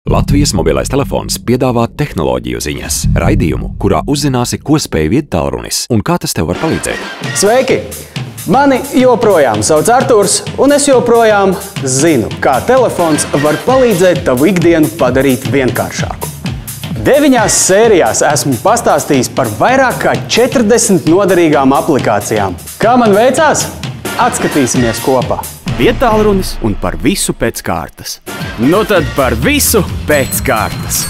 Latvijas mobilais telefons piedāvā tehnoloģiju ziņas, raidījumu, kurā uzzināsi, ko spēj viedtālrunis un kā tas tev var palīdzēt. Sveiki! Mani joprojām sauc Arturs, un es joprojām zinu, kā telefons var palīdzēt tavu ikdienu padarīt vienkāršāku. 9 sērijās esmu pastāstījis par vairāk kā 40 noderīgām aplikācijām. Kā man veicās? Atskatīsimies kopā! Viedtālrunis un par visu pēc kārtas. Nu tad par visu pēc kārtas.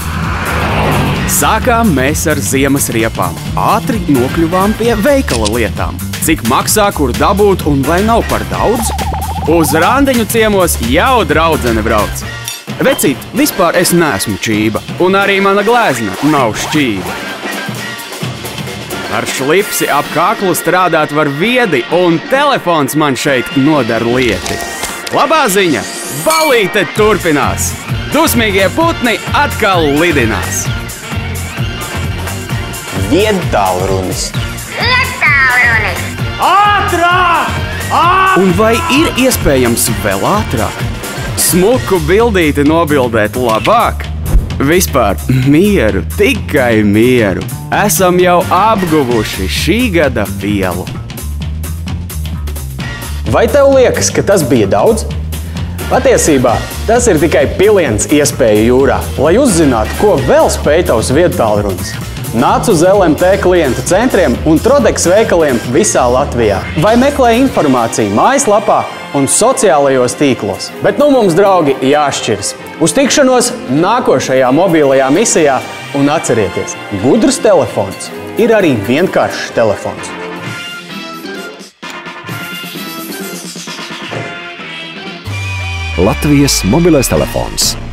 Sākām mēs ar ziemas riepām. Ātri nokļuvām pie veikala lietām. Cik maksā, kur dabūt un vai nav par daudz? Uz randiņu ciemos jau draudzene brauc. Vecīt, vispār es neesmu čība, un arī mana glezna nav šķība. Ar šlipsi ap kaklu strādāt var viedi, un telefons man šeit nodara lieti. Labā ziņa! Balīte turpinās! Dusmīgie putni atkal lidinās! Viedtālrunis! Viedtālrunis! Ātrāk! Un vai ir iespējams vēl ātrāk? Smuku bildīti nobildēt labāk? Vispār mieru, tikai mieru. Esam jau apguvuši šī gada vielu. Vai tev liekas, ka tas bija daudz? Patiesībā tas ir tikai piliens iespēju jūrā. Lai uzzinātu, ko vēl spēj tavs viedtālrunis, nāc uz LMT klientu centriem un Trodeks veikaliem visā Latvijā. Vai meklē informāciju mājaslapā un sociālajos tīklos. Bet nu mums, draugi, jāšķiras. Uz tikšanos nākošajā mobilajā misijā un atcerieties, gudrs telefons ir arī vienkāršs telefons. Latvijas mobilais telefons.